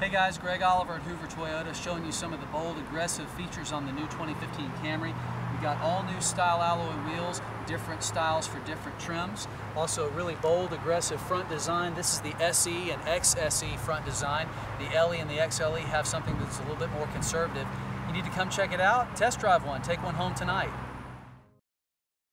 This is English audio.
Hey guys, Greg Oliver at Hoover Toyota showing you some of the bold, aggressive features on the new 2015 Camry. We got all new style alloy wheels, different styles for different trims. Also a really bold, aggressive front design. This is the SE and XSE front design. The LE and the XLE have something that's a little bit more conservative. You need to come check it out, test drive one, take one home tonight.